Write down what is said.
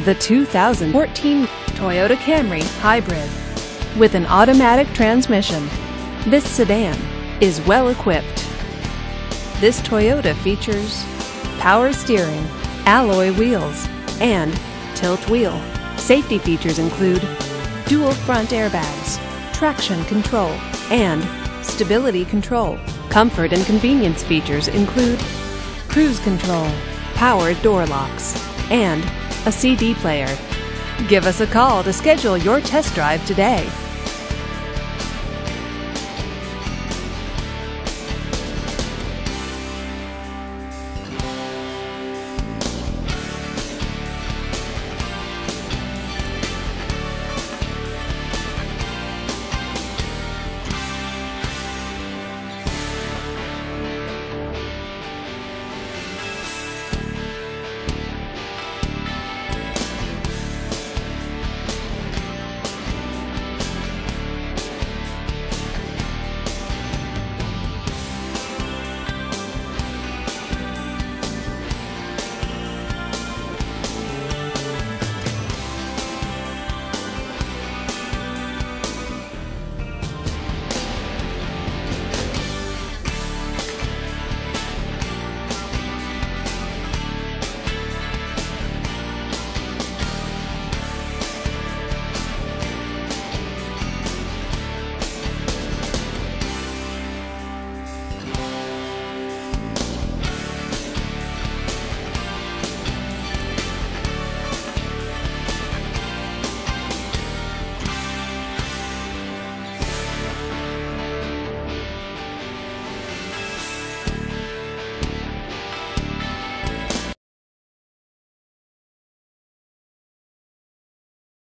the 2014 Toyota Camry Hybrid. With an automatic transmission, this sedan is well equipped. This Toyota features power steering, alloy wheels, and tilt wheel. Safety features include dual front airbags, traction control, and stability control. Comfort and convenience features include cruise control, power door locks, and a CD player. Give us a call to schedule your test drive today.